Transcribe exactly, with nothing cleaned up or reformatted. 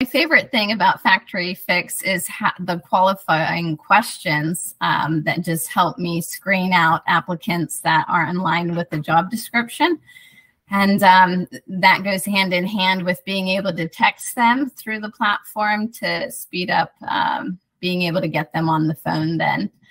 favorite thing about FactoryFix is the qualifying questions um, that just help me screen out applicants that are in line with the job description. And um, that goes hand in hand with being able to text them through the platform to speed up um, being able to get them on the phone then.